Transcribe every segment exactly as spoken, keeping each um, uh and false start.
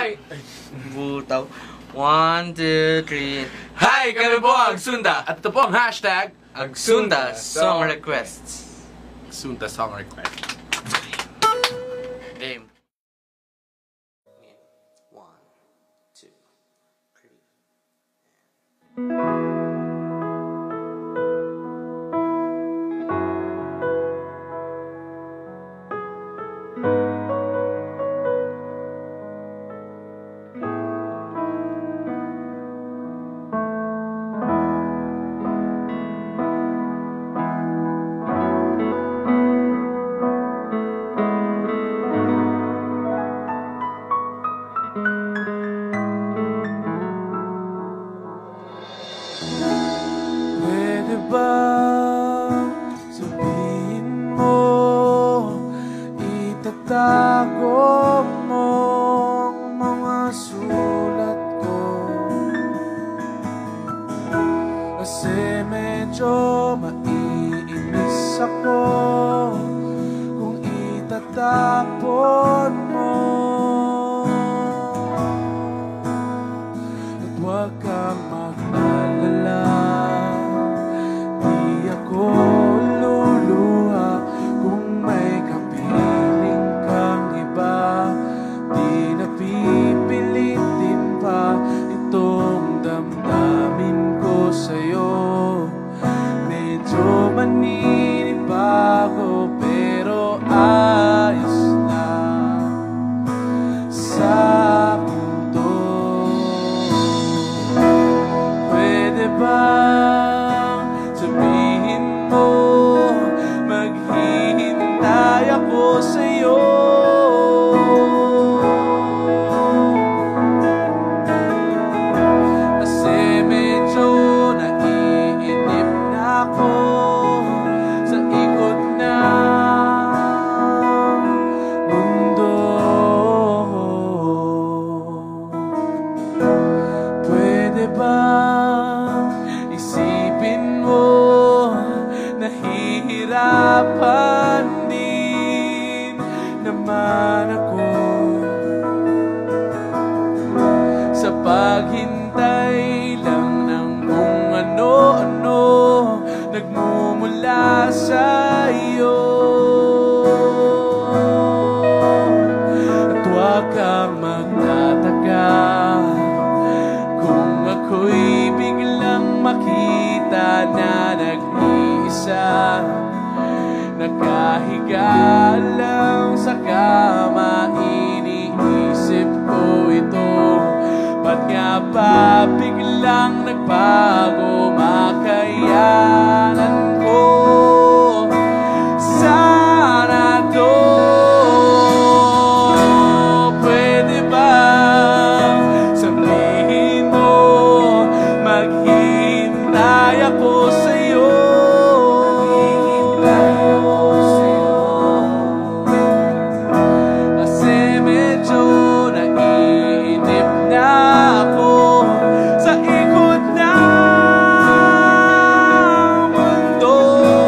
Hi! Butaw. One, two, three. Hi! Kami po ang Agsunta. At ito po ang hashtag Agsunta Song Requests. Agsunta Song Request. Game. One, two, three. Pwede ba sabihin mo, itatago mo ang mga sulat ko? Kasi medyo maiinis ako kung itatapon mo. At huwag kang mag-alala, di ako luluha kung may kapiling kang iba. Di napipilitin pa itong damdamin ko sa'yo. Medyo maninibago pero ayos na sa mundo. Pwede bang sabihin mo, maghihintay ako sa'yo? Kasi medyo naiinip na ako sa ikot ng mundo. Pwede bang isipin mo, nahihirapan din naman ako sa paghintay lang ng kung ano-ano nagmumula sa iyo. At huwag kang magtataka kung ako'y biglang makita na nag-iisa, nakahiga lang sa kama. Iniisip ko ito, ba't nga ba biglang nagbago makayanan ko? Sana to. Pwede ba sabihin mo, maghihintay ako sa'yo? Kasi medyo naiinip na ako sa ikot ng mundo.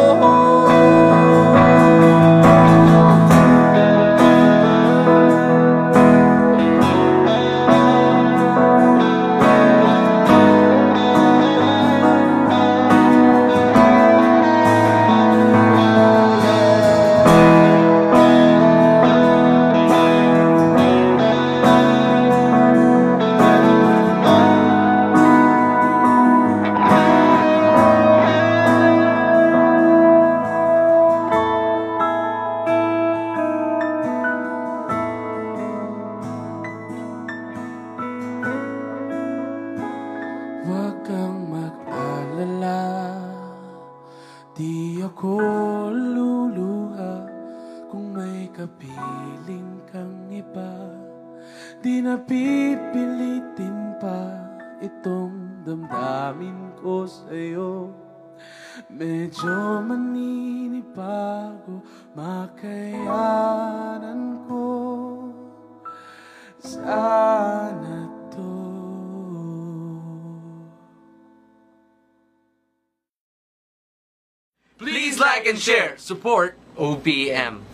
Huwag kang mag-alala, di ako luluha kung may kapiling kang iba. Di napipilitin pa itong damdamin ko sa'yo. Medyo maninibago makayanan ko. Sana to. Please like and share. Support O P M.